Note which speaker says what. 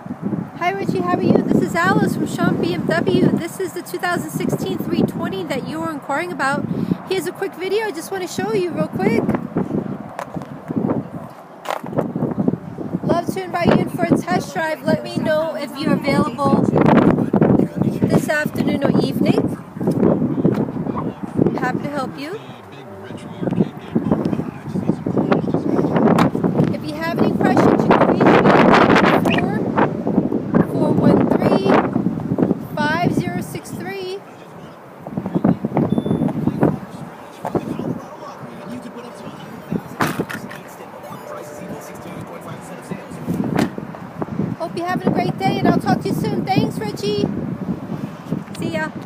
Speaker 1: Hi Richie, how are you? This is Alice from Sean BMW. This is the 2016 320 that you were inquiring about. Here's a quick video I just want to show you real quick. Love to invite you in for a test drive. Let me know if you're available this afternoon or evening. Happy to help you. If you have any questions, you can reach me at 413-5063. Hope you're having a great day, and I'll talk to you soon. Thanks, Richie. See ya.